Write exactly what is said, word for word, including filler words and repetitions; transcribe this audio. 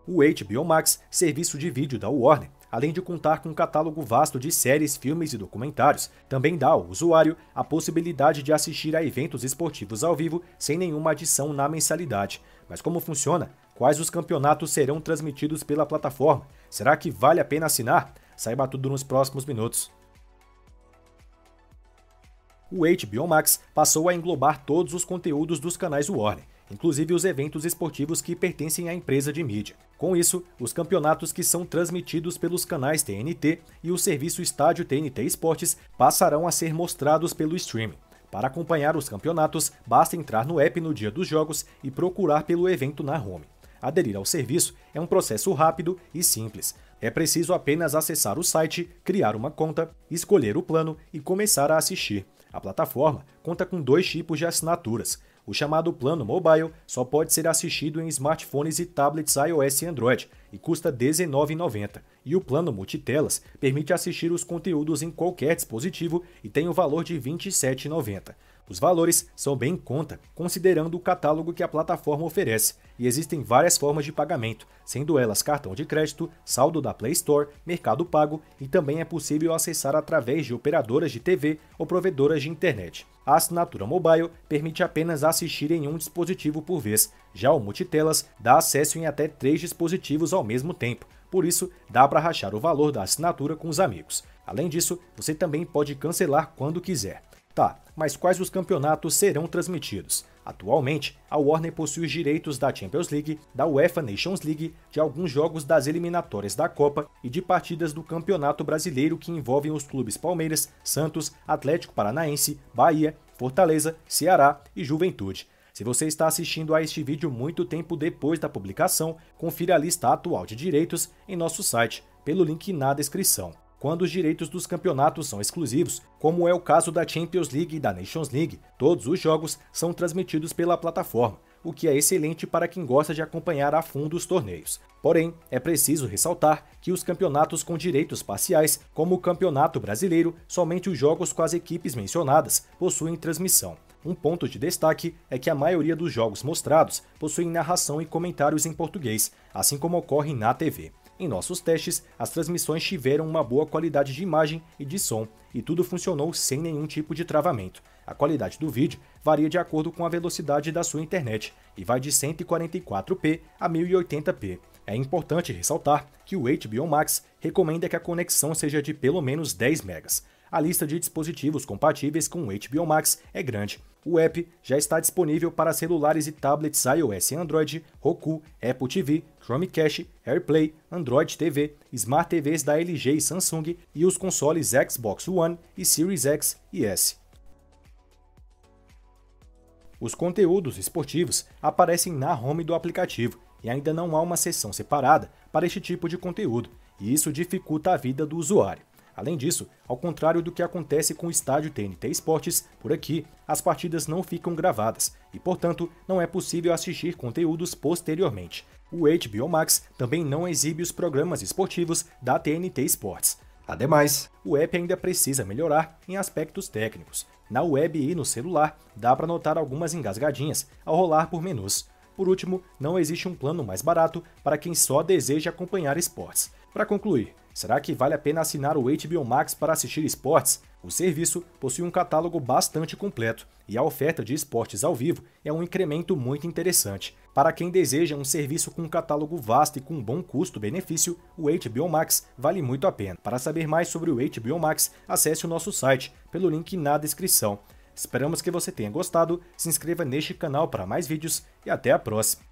O H B O Max, serviço de vídeo da Warner, além de contar com um catálogo vasto de séries, filmes e documentários, também dá ao usuário a possibilidade de assistir a eventos esportivos ao vivo sem nenhuma adição na mensalidade. Mas como funciona? Quais os campeonatos serão transmitidos pela plataforma? Será que vale a pena assinar? Saiba tudo nos próximos minutos. O H B O Max passou a englobar todos os conteúdos dos canais Warner, inclusive os eventos esportivos que pertencem à empresa de mídia. Com isso, os campeonatos que são transmitidos pelos canais T N T e o serviço Estádio T N T Esportes passarão a ser mostrados pelo streaming. Para acompanhar os campeonatos, basta entrar no app no dia dos jogos e procurar pelo evento na home. Aderir ao serviço é um processo rápido e simples. É preciso apenas acessar o site, criar uma conta, escolher o plano e começar a assistir. A plataforma conta com dois tipos de assinaturas. O chamado plano mobile só pode ser assistido em smartphones e tablets iOS e Android e custa dezenove reais e noventa centavos. E o plano multitelas permite assistir os conteúdos em qualquer dispositivo e tem o valor de vinte e sete reais e noventa centavos. Os valores são bem em conta, considerando o catálogo que a plataforma oferece, e existem várias formas de pagamento, sendo elas cartão de crédito, saldo da Play Store, Mercado Pago e também é possível acessar através de operadoras de T V ou provedoras de internet. A assinatura mobile permite apenas assistir em um dispositivo por vez, já o multitelas dá acesso em até três dispositivos ao mesmo tempo, por isso dá para rachar o valor da assinatura com os amigos. Além disso, você também pode cancelar quando quiser. Tá, mas quais os campeonatos serão transmitidos? Atualmente, a Warner possui os direitos da Champions League, da UEFA Nations League, de alguns jogos das eliminatórias da Copa e de partidas do Campeonato Brasileiro que envolvem os clubes Palmeiras, Santos, Atlético Paranaense, Bahia, Fortaleza, Ceará e Juventude. Se você está assistindo a este vídeo muito tempo depois da publicação, confira a lista atual de direitos em nosso site, pelo link na descrição. Quando os direitos dos campeonatos são exclusivos, como é o caso da Champions League e da Nations League, todos os jogos são transmitidos pela plataforma, o que é excelente para quem gosta de acompanhar a fundo os torneios. Porém, é preciso ressaltar que os campeonatos com direitos parciais, como o Campeonato Brasileiro, somente os jogos com as equipes mencionadas possuem transmissão. Um ponto de destaque é que a maioria dos jogos mostrados possuem narração e comentários em português, assim como ocorre na T V. Em nossos testes, as transmissões tiveram uma boa qualidade de imagem e de som, e tudo funcionou sem nenhum tipo de travamento. A qualidade do vídeo varia de acordo com a velocidade da sua internet, e vai de cento e quarenta e quatro p a mil e oitenta p. É importante ressaltar que o H B O Max recomenda que a conexão seja de pelo menos dez megas. A lista de dispositivos compatíveis com o H B O Max é grande. O app já está disponível para celulares e tablets iOS e Android, Roku, Apple T V, Chromecast, AirPlay, Android T V, Smart T Vs da L G e Samsung e os consoles Xbox One e Series X e S. Os conteúdos esportivos aparecem na home do aplicativo e ainda não há uma seção separada para este tipo de conteúdo, e isso dificulta a vida do usuário. Além disso, ao contrário do que acontece com o estádio T N T Esportes, por aqui as partidas não ficam gravadas e, portanto, não é possível assistir conteúdos posteriormente. O H B O Max também não exibe os programas esportivos da T N T Esportes. Ademais, o app ainda precisa melhorar em aspectos técnicos. Na web e no celular, dá para notar algumas engasgadinhas ao rolar por menus. Por último, não existe um plano mais barato para quem só deseja acompanhar esportes. Para concluir, será que vale a pena assinar o H B O Max para assistir esportes? O serviço possui um catálogo bastante completo e a oferta de esportes ao vivo é um incremento muito interessante. Para quem deseja um serviço com um catálogo vasto e com um bom custo-benefício, o H B O Max vale muito a pena. Para saber mais sobre o H B O Max, acesse o nosso site pelo link na descrição. Esperamos que você tenha gostado, se inscreva neste canal para mais vídeos e até a próxima!